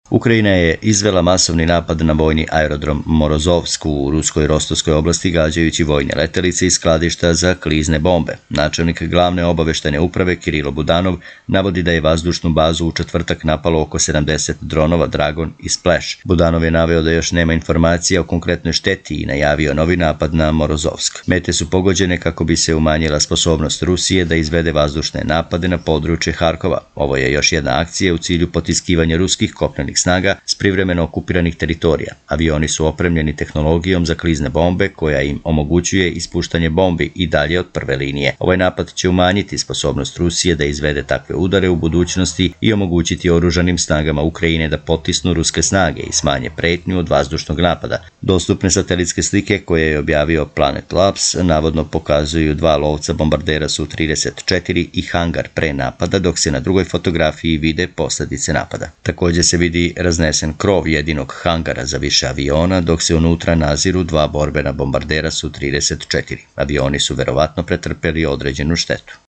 Ukrajina je izvela masovni napad na vojni aerodrom Morozovsk u ruskoj Rostovskoj oblasti gađajući vojne letelice i skladišta za klizne bombe. Načelnik glavne obaveštajne uprave Kirilo Budanov navodi da je vazdušnu bazu u četvrtak napalo oko 70 dronova Dragon i Splash. Budanov je naveo da još nema informacija o konkretnoj šteti i najavio novi napad na Morozovsk. Mete su pogođene kako bi se umanjila sposobnost Rusije da izvede vazdušne napade na područje Harkova. Ovo je još jedna akcija u cilju potiskivanja ruskih kopnenih snaga s privremeno okupiranih teritorija. Avioni su opremljeni tehnologijom za klizne bombe koja im omogućuje ispuštanje bombi i dalje od prve linije. Ovaj napad će umanjiti sposobnost Rusije da izvede takve udare u budućnosti i omogućiti oružanim snagama Ukrajine da potisnu ruske snage i smanje pretnju od vazdušnog napada. Dostupne satelitske slike koje je objavio Planet Labs navodno pokazuju dva lovca bombardera Su-34 i hangar pre napada, dok se na drugoj fotografiji vide posljedice napada. Također se vidi raznesen krov jedinog hangara za više aviona, dok se unutra naziru dva borbena bombardera Su-34. Avioni su verovatno pretrpeli određenu štetu.